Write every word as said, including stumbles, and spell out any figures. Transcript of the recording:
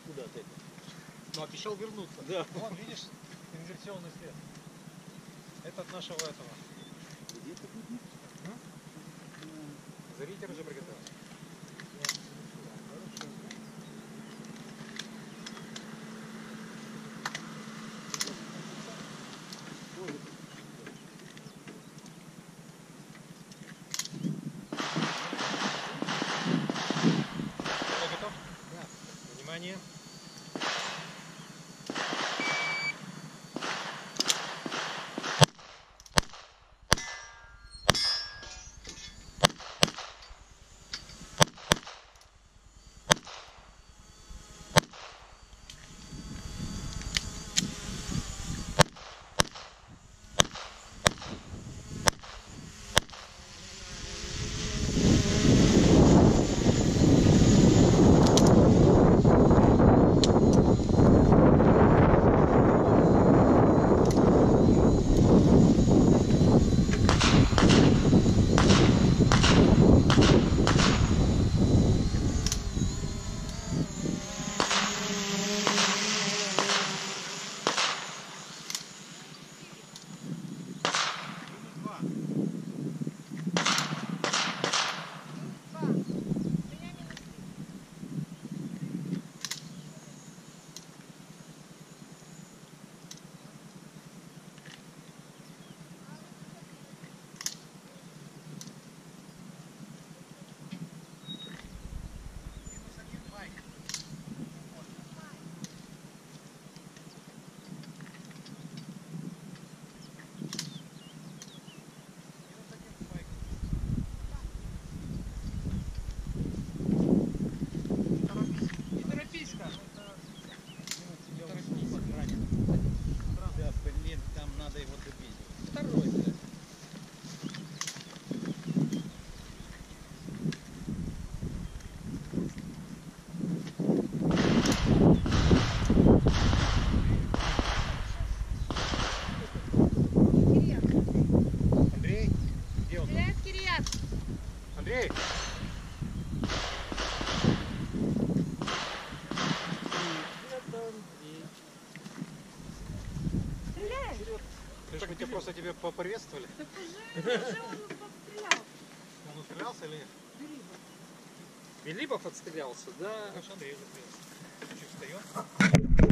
откуда от этого. Но обещал вернуться. Да. Вон, видишь, инверсионный след. Это от нашего этого. Где-то тут. Заритер уже приготовил. Готов? Да. Внимание. Андрей! Ты же мы тебя просто тебе поприветствовали? Так уже, уже он подстрелял. Он отстрелялся или нет? Белибов. Белибов отстрелялся, да? Андрей уже отстрелялся. Чуть встаем.